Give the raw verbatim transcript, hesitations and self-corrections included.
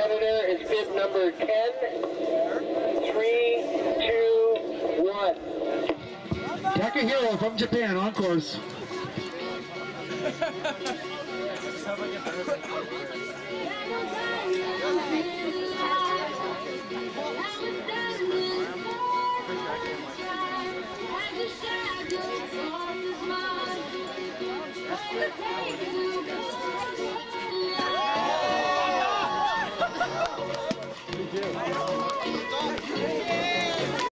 Competitor is bib number ten. Three, two, one. Takahiro from Japan on course. That's